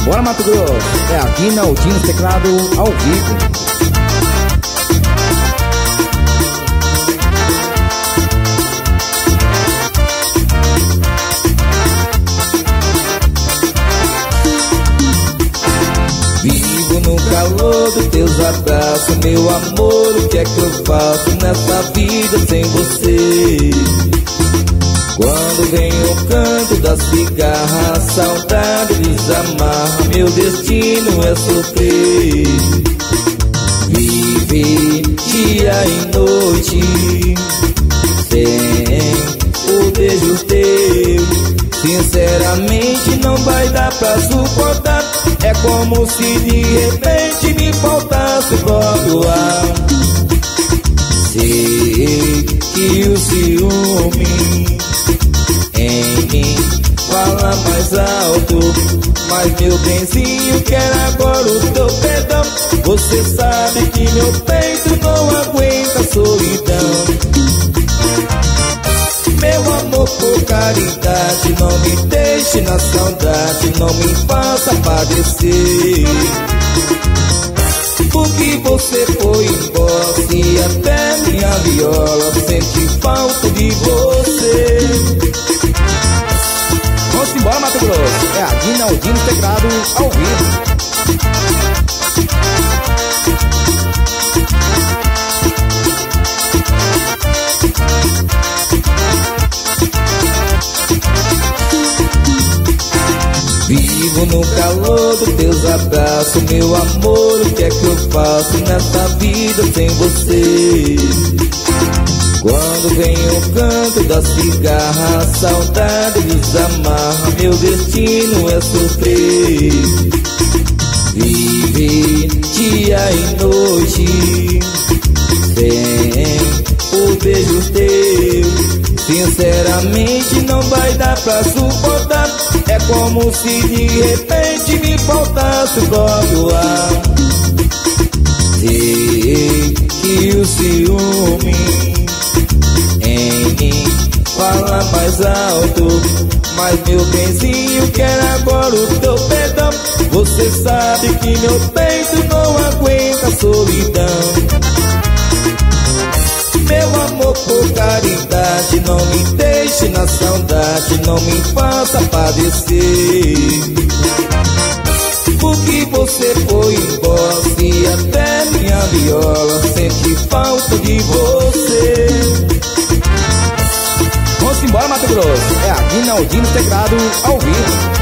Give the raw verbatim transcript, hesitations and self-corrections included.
Bora Mato Grosso, é aqui na Aldino Teclado ao vivo. Vivo no calor dos teus abraços, meu amor, o que é que eu faço nessa vida sem você? Quando vem o canto da cigarra, a saudade desamarra, meu destino é sofrer. Viver dia e noite sem o beijo teu, sinceramente não vai dar pra suportar. É como se de repente me faltasse o próprio ar. Sei que o ciúme em mim fala mais alto, mas meu benzinho quer agora o teu perdão. Você sabe que meu peito não aguenta a solidão. Meu amor, por caridade, não me deixe na saudade, não me faça padecer. Porque você foi embora e até minha viola sente falta de você. Vamos embora, Mato Grosso, é aqui na Aldino Teclado ao vivo. Vivo no calor dos teus abraços, meu amor, o que é que eu faço nessa vida sem você? Quando vem o canto da cigarra, a saudade desamarra, meu destino é sofrer. Viver dia e noite sem o beijo teu, sinceramente não vai dar pra suportar. É como se de repente me faltasse o próprio ar. Sei que o ciúme em mim fala mais alto, mas meu benzinho quer agora o teu perdão. Você sabe que meu peito não aguenta a solidão. Meu amor, por caridade, não me deixe na saudade, não me faça padecer. Porque você foi embora e até minha viola sente falta de você. Vamos embora, Mato Grosso, é aqui na Aldino Teclado ao vivo.